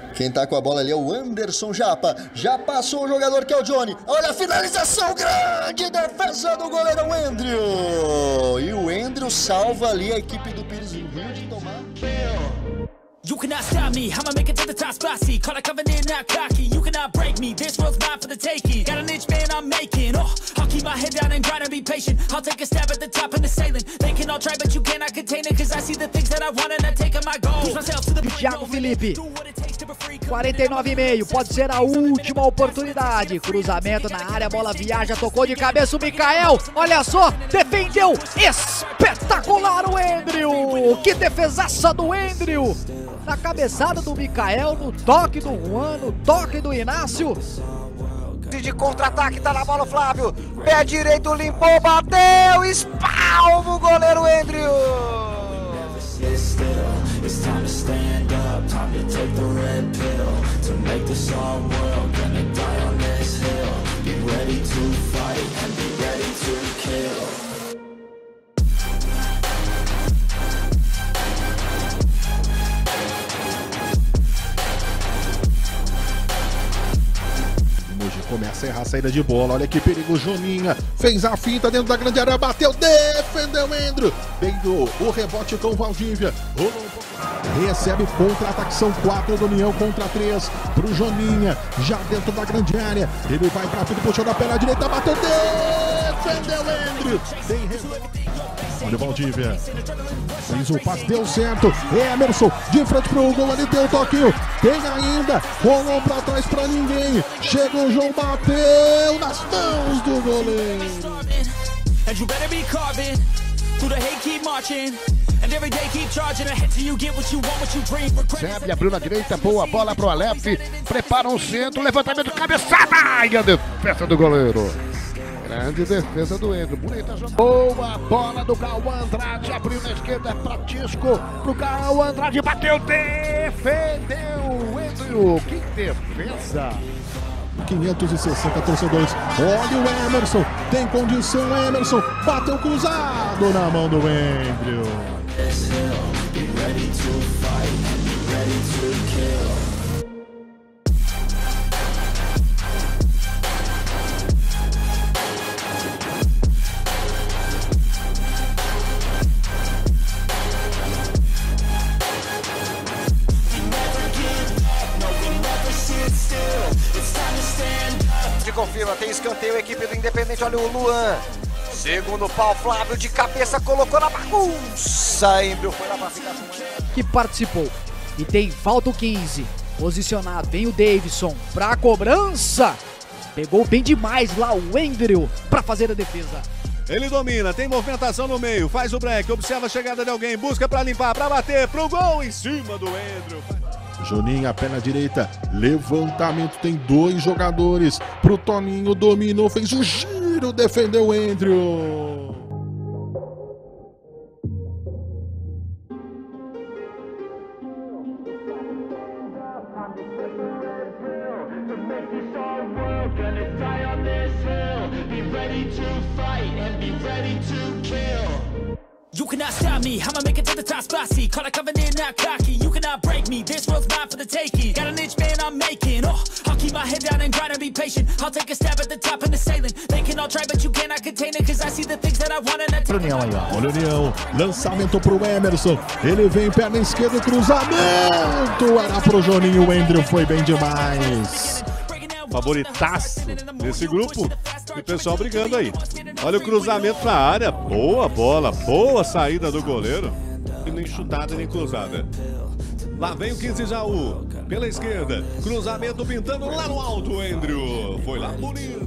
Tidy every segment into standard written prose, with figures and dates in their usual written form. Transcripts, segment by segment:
Quem tá com a bola ali é o Anderson Japa. Já passou o jogador que é o Johnny. Olha a finalização, grande defesa do goleiro Andrew. E o Andrew salva ali a equipe do Pires em Rio de tomar. You cannot stop me, I'ma make it to the top spicy. Call a covenant, not cocky. You cannot break me, this world's mine for the taking. Got an inch, man, I'm making. Oh, I'll keep my head down and grind and be patient. I'll take a stab at the top and the sailing. They can all try, but you cannot contain it. Cause I see the things that I want and I take on my goal. Push myself to the point. Thiago Felipe, 49,5, pode ser a última oportunidade. Cruzamento na área, bola viaja, tocou de cabeça o Mikael. Olha só, defendeu, espetacular o Andrew. Que defesaça do Andrew. Na cabeçada do Mikael, no toque do Juan, no toque do Inácio. De contra-ataque, tá na bola o Flávio. Pé direito, limpou, bateu, espalma o goleiro Andrew. Começa a errar a saída de bola, olha que perigo, Joninha fez a finta dentro da grande área, bateu, defendeu o Andrew, veio o rebote com o Valdívia, recebe contra-ataque, são 4 do União contra 3 pro Joninha, já dentro da grande área, ele vai pra tudo, puxou da perna direita, bateu, defendeu o Andrew, olha o Valdívia, fez o passe, deu certo, Emerson de frente pro gol, ali tem o toquinho, tem ainda, rolou pra trás pra ninguém, chega o João, bateu nas mãos do goleiro. Recebe, abriu na direita, boa bola pro Aleph, prepara um centro, levantamento, cabeçada, e a defesa do goleiro. Grande defesa do Andrew, bonita jogada. Boa bola do Cauã Andrade, abriu na esquerda pra Tisco, pro Cauã Andrade, bateu, defendeu o Andrew, que defesa. 560 torcedores, olha o Emerson, tem condição, Emerson, bateu cruzado na mão do Andrew. Confirma, tem escanteio, a equipe do Independente, olha o Luan. Segundo pau, Flávio de cabeça, colocou na bagunça. Andrew foi lá pra ficar com que participou. E tem falta o 15, posicionado, vem o Davidson pra cobrança. Pegou bem demais lá o Andrew pra fazer a defesa. Ele domina, tem movimentação no meio, faz o break, observa a chegada de alguém, busca pra limpar, pra bater, pro gol em cima do Andrew. Joninha, perna direita, levantamento, tem 2 jogadores, pro Toninho, dominou, fez o giro, defendeu o Andrew. You cannot stop me, I'ma make it to the top spicy. Call a covenant, not cocky. You cannot break me, this world's mine for the taking. Got an inch, man, I'm making. Oh, I'll keep my head down and grind and be patient. I'll take a stab at the top and the sailing. They can all try, but you cannot contain it. Cause I see the things that I want and I take União aí, ó. Olha o União, lançamento pro Emerson. Ele vem, perna esquerda, cruzamento. Era pro Joninho, o Andrew foi bem demais. Favoritaço desse grupo. E o pessoal brigando aí. Olha o cruzamento na área. Boa bola, boa saída do goleiro. E nem chutada nem cruzada. Lá vem o 15 Jaú. Pela esquerda. Cruzamento pintando lá no alto, Andrew. Foi lá bonito.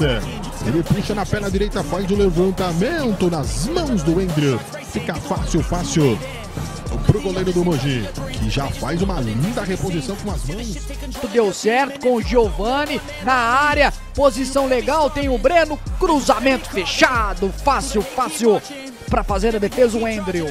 avança. Ele puxa na perna direita, faz o levantamento nas mãos do Andrew. Fica fácil pro goleiro do Mogi, que já faz uma linda reposição com as mãos. Deu certo com o Giovani na área, posição legal, tem o Breno, cruzamento fechado, fácil para fazer a defesa o Andrew.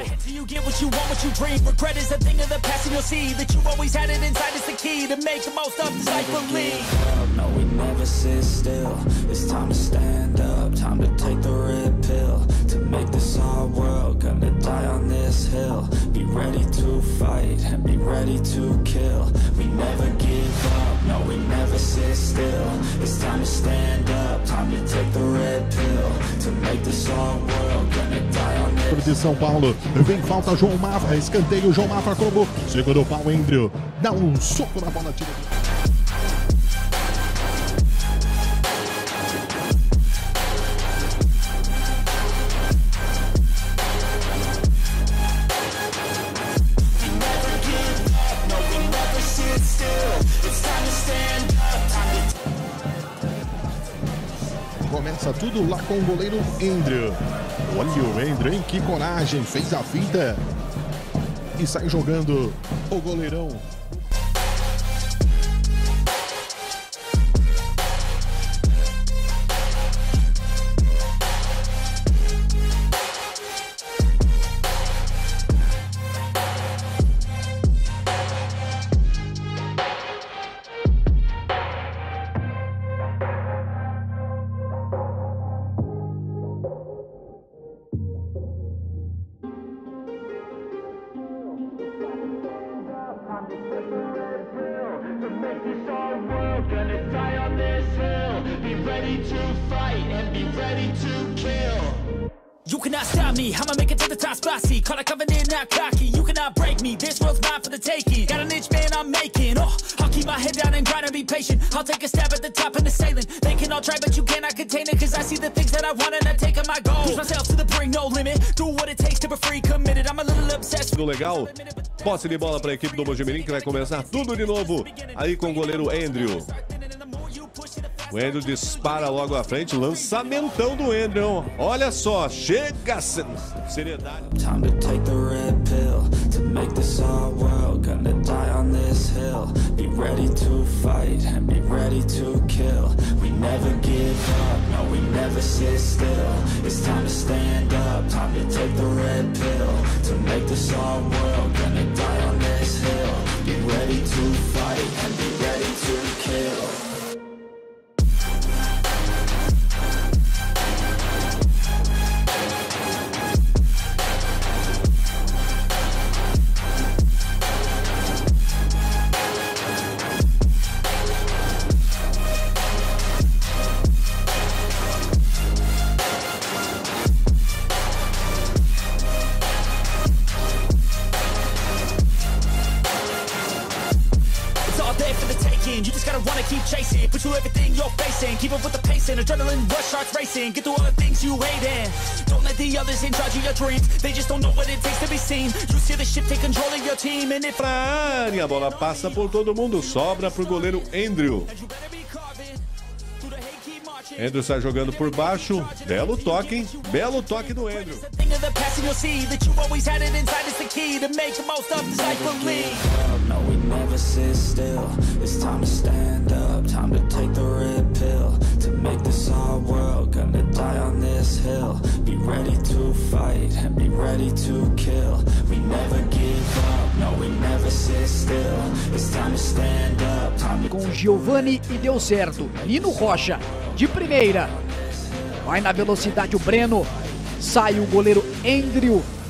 Ready to fight and be ready to kill. We never give up, no, we never sit still. It's time to stand up, time to take the red pill. To make this whole world gonna die on this. De São Paulo, vem falta João Mafra, escanteio João Mafra como segundo pau Andrew. Dá um soco na bola, tira. Começa tudo lá com o goleiro Andrew. Olha o Andrew, hein? Que coragem, fez a finta e sai jogando o goleirão. You cannot stop me, I'ma make it to the top spicy. Call it covenant, not cocky. You cannot break me, this world's mine for the taking. Got an inch, man, I'm making. Oh, I'll keep my head down and grind and be patient. I'll take a stab at the top and the sailing. They can all try, but you cannot contain it. Cause I see the things that I want and I take on my goal. Push myself to the brink, no limit. Do what it takes to be free, committed. I'm a little obsessed. Tudo legal? Posse de bola para a equipe do Mojimirim, que vai começar tudo de novo. Aí com o goleiro Andrew. O Andrew dispara logo à frente, lançamentão do Andrew. Olha só, chega seriedade. Time to take the red pill to make this our world. Gonna die on this hill. Be ready to fight and be ready to kill. We never give up, no, we never sit still. It's time to stand up, time to take the red pill to make this our world. Gonna die on this hill. Be ready to fight and be ready to kill. You just gotta wanna keep chasing, put you everything you're facing. Keep up with the pace and adrenaline rush starts racing. Get through all the things you hate in. Don't let the others in charge of your dreams. They just don't know what it takes to be seen. You see the ship take control of your team. And if pra área, a bola passa por todo mundo, sobra pro goleiro Andrew. Andrew sai jogando por baixo, belo toque, hein? Belo toque do Andrew. No, we never sit still. It's time to stand up, time to take the red pill to make this our world. Gonna die on this hill. Be ready to fight and be ready to kill. We never give up, no, we never sit still. It's time to stand up, time to... Com Giovani e deu certo. Nino Rocha, de primeira. Vai na velocidade o Breno. Sai o goleiro Andrew.